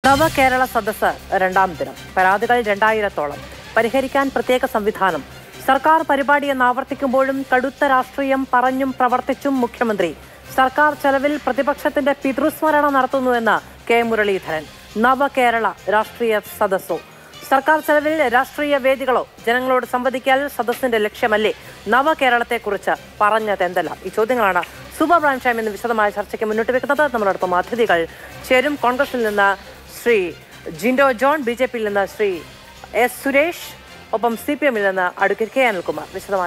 നവ കേരള സദസ് രണ്ടാം ദിനം. പരാതികൾ 2000-ഓളം. പരിഹരിക്കാൻ പ്രത്യേക സംവിധാനം. സർക്കാർ പരിപാടിയെന്ന് ആവർത്തിക്കുമ്പോഴും കടുത്ത രാഷ്ട്രീയം പറഞ്ഞും പ്രവർത്തിച്ചും മുഖ്യമന്ത്രി. സർക്കാർ ചെലവിൽ പ്രതിപക്ഷത്തിന്റെ പിതൃസ്മരണ നടത്തുന്നുവെന്ന് കെ മുരളീധരൻ. നവ കേരള രാഷ്ട്രീയ സദസ്സോ? സർക്കാർ ചെലവിൽ രാഷ്ട്രീയ വേദികളോ? ജനങ്ങളോട് സംവദിക്കാൻ സദസ്സിന്റെ ലക്ഷ്യമല്ലേ? നവ കേരളത്തെക്കുറിച്ച് പറഞ്ഞതെന്തെല്ലാം? ഈ ചോദ്യങ്ങളാണ് സൂപ്പർ പ്രൈം ടൈം എന്ന് വിശദമായ ചർച്ചയ്ക്ക് മുന്നോട്ട് വെക്കുന്നത്. നമ്മളോടൊപ്പം അതിഥികൾ ചേരും. കോൺഗ്രസിൽ നിന്ന് ശ്രീ ജിൻഡോ ജോൺ, BJP-യിൽ നിന്ന് ശ്രീ S. സുരേഷ്, ഒപ്പം CPM-ൽ നിന്ന് അഡ്വക്കേറ്റ് K. അനിൽകുമാർ. വിശദമായ